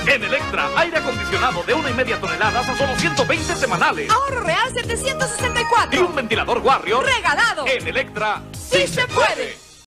En Electra, aire acondicionado de 1,5 toneladas a solo 120 semanales. Ahorro real 764. Y un ventilador Warrior regalado. En Electra, ¡Sí se puede!